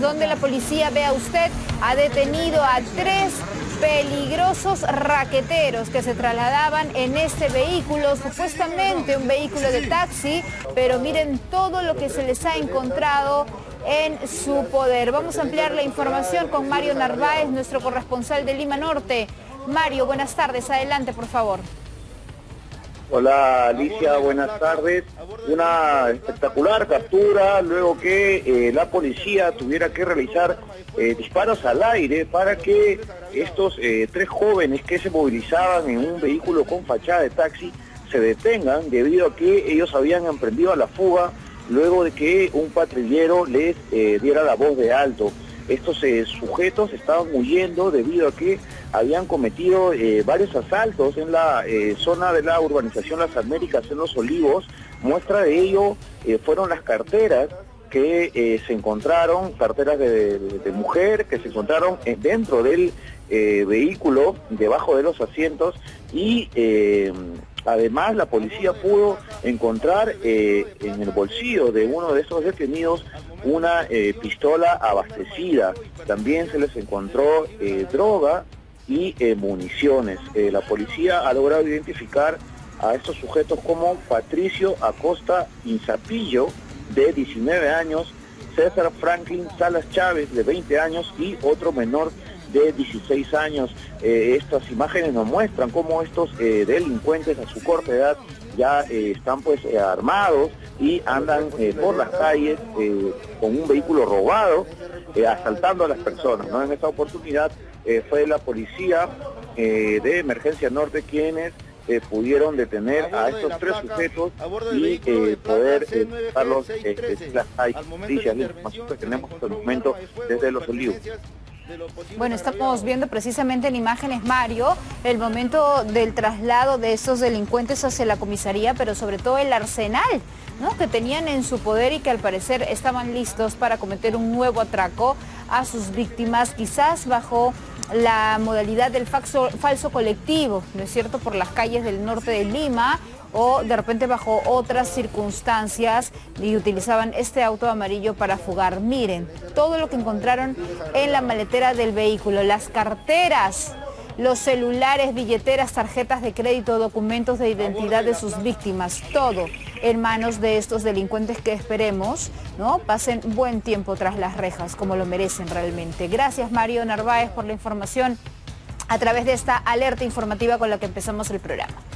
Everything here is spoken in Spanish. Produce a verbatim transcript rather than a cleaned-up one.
donde la policía, vea usted, ha detenido a tres peligrosos raqueteros que se trasladaban en este vehículo, supuestamente un vehículo de taxi, pero miren todo lo que se les ha encontrado en su poder. Vamos a ampliar la información con Mario Narváez, nuestro corresponsal de Lima Norte. Mario, buenas tardes, adelante por favor. Hola Alicia, buenas tardes. Una espectacular captura luego que eh, la policía tuviera que realizar eh, disparos al aire para que estos eh, tres jóvenes que se movilizaban en un vehículo con fachada de taxi se detengan debido a que ellos habían emprendido a la fuga luego de que un patrullero les eh, diera la voz de alto. Estos eh, sujetos estaban huyendo debido a que habían cometido eh, varios asaltos en la eh, zona de la urbanización Las Américas, en Los Olivos. Muestra de ello eh, fueron las carteras que eh, se encontraron, carteras de, de, de mujer, que se encontraron eh, dentro del eh, vehículo, debajo de los asientos, y eh, además la policía pudo encontrar eh, en el bolsillo de uno de esos detenidos una eh, pistola abastecida. También se les encontró eh, droga y eh, municiones. Eh, la policía ha logrado identificar a estos sujetos como Patricio Acosta Inzapillo, de diecinueve años, César Franklin Salas Chávez, de veinte años, y otro menor de dieciséis años. Eh, estas imágenes nos muestran cómo estos eh, delincuentes a su corta edad ya eh, están pues eh, armados y andan eh, por las calles eh, con un vehículo robado, eh, asaltando a las personas, ¿no? En esta oportunidad eh, fue la policía eh, de Emergencia Norte quienes eh, pudieron detener a estos tres sujetos y eh, poder eh, darlos eh, de las calles. La información que tenemos hasta el momento desde Los Olivos. Bueno, estamos viendo precisamente en imágenes, Mario, el momento del traslado de estos delincuentes hacia la comisaría, pero sobre todo el arsenal, ¿no?, que tenían en su poder y que al parecer estaban listos para cometer un nuevo atraco a sus víctimas, quizás bajo la modalidad del falso, falso colectivo, ¿no es cierto?, por las calles del norte de Lima, o de repente bajo otras circunstancias, y utilizaban este auto amarillo para fugar. Miren, todo lo que encontraron en la maletera del vehículo, las carteras, los celulares, billeteras, tarjetas de crédito, documentos de identidad de sus víctimas, todo en manos de estos delincuentes que esperemos, ¿no?, pasen buen tiempo tras las rejas, como lo merecen realmente. Gracias, Mario Narváez, por la información a través de esta alerta informativa con la que empezamos el programa.